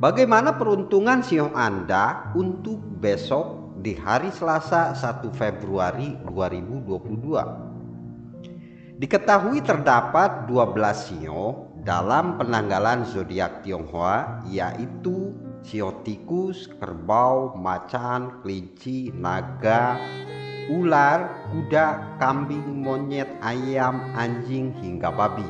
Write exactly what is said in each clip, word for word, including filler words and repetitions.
Bagaimana peruntungan sioh Anda untuk besok di hari Selasa satu Februari dua ribu dua puluh dua? Diketahui terdapat dua belas sio dalam penanggalan zodiak Tionghoa, yaitu sio tikus, kerbau, macan, kelinci, naga, ular, kuda, kambing, monyet, ayam, anjing, hingga babi.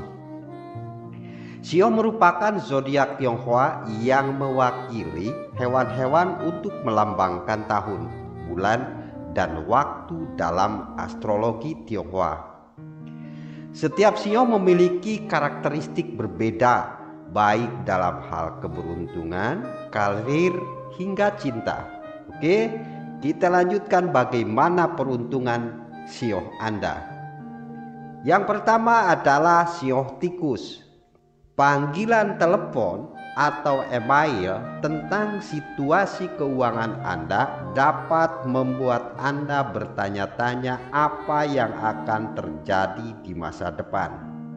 Sio merupakan zodiak Tionghoa yang mewakili hewan-hewan untuk melambangkan tahun, bulan, dan waktu dalam astrologi Tionghoa. Setiap sio memiliki karakteristik berbeda, baik dalam hal keberuntungan, karir, hingga cinta. Oke, kita lanjutkan bagaimana peruntungan sio Anda. Yang pertama adalah sio tikus. Panggilan telepon atau email tentang situasi keuangan Anda dapat membuat Anda bertanya-tanya apa yang akan terjadi di masa depan.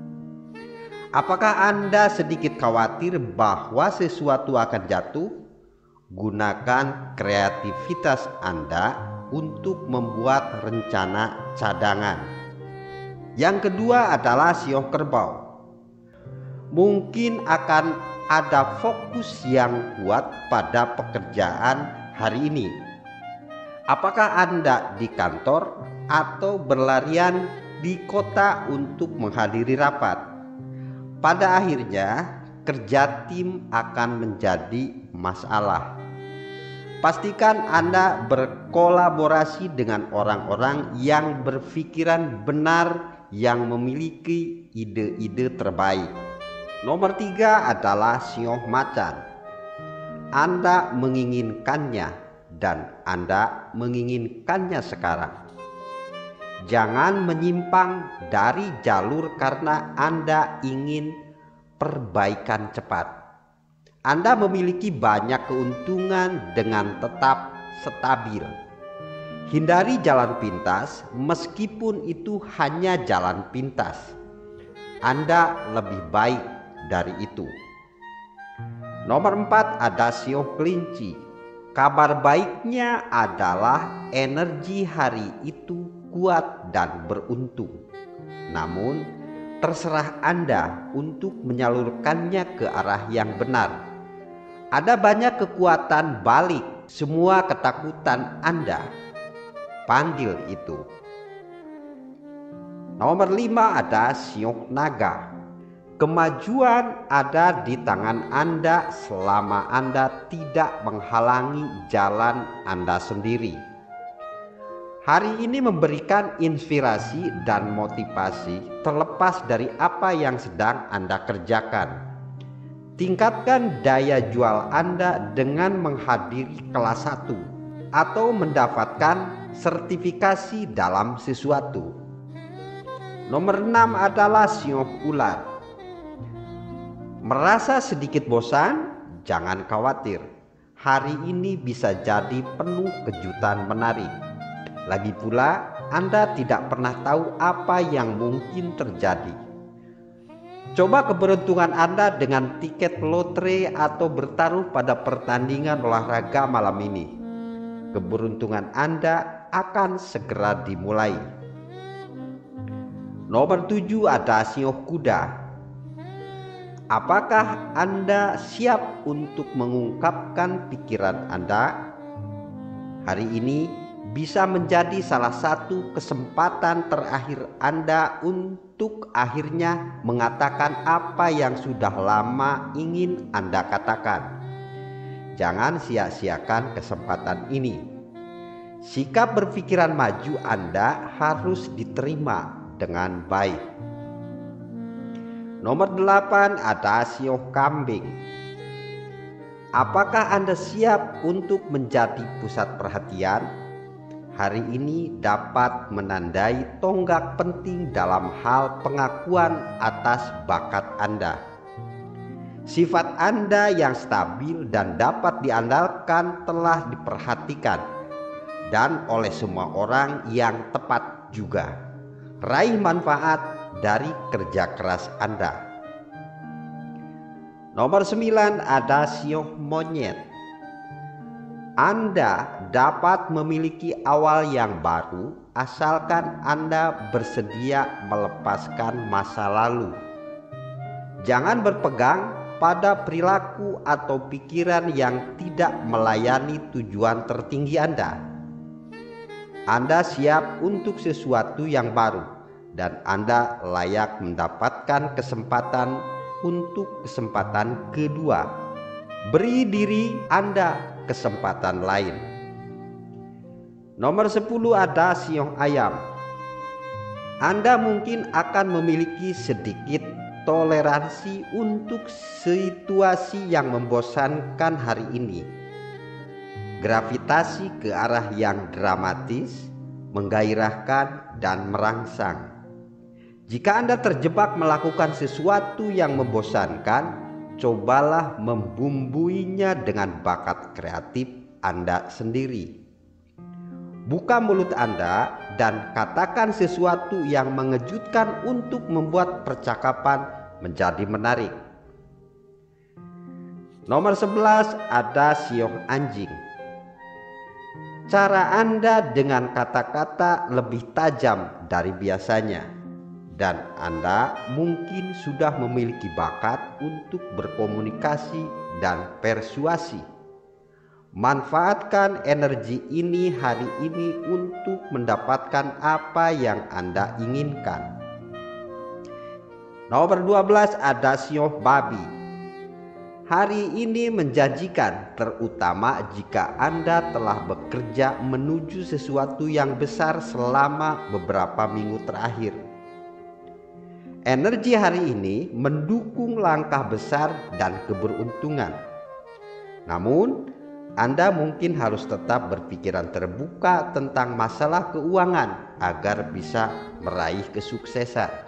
Apakah Anda sedikit khawatir bahwa sesuatu akan jatuh? Gunakan kreativitas Anda untuk membuat rencana cadangan. Yang kedua adalah sio kerbau. Mungkin akan ada fokus yang kuat pada pekerjaan hari ini. Apakah Anda di kantor atau berlarian di kota untuk menghadiri rapat? Pada akhirnya, kerja tim akan menjadi masalah. Pastikan Anda berkolaborasi dengan orang-orang yang berpikiran benar, yang memiliki ide-ide terbaik. Nomor tiga adalah sio macan. Anda menginginkannya dan Anda menginginkannya sekarang. Jangan menyimpang dari jalur karena Anda ingin perbaikan cepat. Anda memiliki banyak keuntungan dengan tetap stabil. Hindari jalan pintas meskipun itu hanya jalan pintas. Anda lebih baik dari itu. Nomor empat ada sio kelinci. Kabar baiknya adalah energi hari itu kuat dan beruntung. Namun terserah Anda untuk menyalurkannya ke arah yang benar. Ada banyak kekuatan balik semua ketakutan Anda. Panggil itu. Nomor lima ada sio naga. Kemajuan ada di tangan Anda selama Anda tidak menghalangi jalan Anda sendiri. Hari ini memberikan inspirasi dan motivasi terlepas dari apa yang sedang Anda kerjakan. Tingkatkan daya jual Anda dengan menghadiri kelas satu atau mendapatkan sertifikasi dalam sesuatu. Nomor enam adalah sio ular. Merasa sedikit bosan? Jangan khawatir. Hari ini bisa jadi penuh kejutan menarik. Lagi pula, Anda tidak pernah tahu apa yang mungkin terjadi. Coba keberuntungan Anda dengan tiket lotre atau bertaruh pada pertandingan olahraga malam ini. Keberuntungan Anda akan segera dimulai. Nomor tujuh ada sio kuda. Apakah Anda siap untuk mengungkapkan pikiran Anda? Hari ini bisa menjadi salah satu kesempatan terakhir Anda untuk akhirnya mengatakan apa yang sudah lama ingin Anda katakan. Jangan sia-siakan kesempatan ini. Sikap berpikiran maju Anda harus diterima dengan baik. Nomor delapan ada sio kambing. Apakah Anda siap untuk menjadi pusat perhatian? Hari ini dapat menandai tonggak penting dalam hal pengakuan atas bakat Anda. Sifat Anda yang stabil dan dapat diandalkan telah diperhatikan dan oleh semua orang yang tepat juga. Raih manfaat dari kerja keras Anda. Nomor sembilan ada sio monyet. Anda dapat memiliki awal yang baru asalkan Anda bersedia melepaskan masa lalu. Jangan berpegang pada perilaku atau pikiran yang tidak melayani tujuan tertinggi Anda. Anda siap untuk sesuatu yang baru dan Anda layak mendapatkan kesempatan untuk kesempatan kedua. Beri diri Anda kesempatan lain. Nomor sepuluh ada sio ayam. Anda mungkin akan memiliki sedikit toleransi untuk situasi yang membosankan hari ini. Gravitasi ke arah yang dramatis, menggairahkan, dan merangsang. Jika Anda terjebak melakukan sesuatu yang membosankan, cobalah membumbuinya dengan bakat kreatif Anda sendiri. Buka mulut Anda dan katakan sesuatu yang mengejutkan untuk membuat percakapan menjadi menarik. Nomor sebelas ada sio anjing. Cara Anda dengan kata-kata lebih tajam dari biasanya, dan Anda mungkin sudah memiliki bakat untuk berkomunikasi dan persuasi. Manfaatkan energi ini hari ini untuk mendapatkan apa yang Anda inginkan. Nomor dua belas ada sio babi. Hari ini menjanjikan, terutama jika Anda telah bekerja menuju sesuatu yang besar selama beberapa minggu terakhir. Energi hari ini mendukung langkah besar dan keberuntungan. Namun, Anda mungkin harus tetap berpikiran terbuka tentang masalah keuangan agar bisa meraih kesuksesan.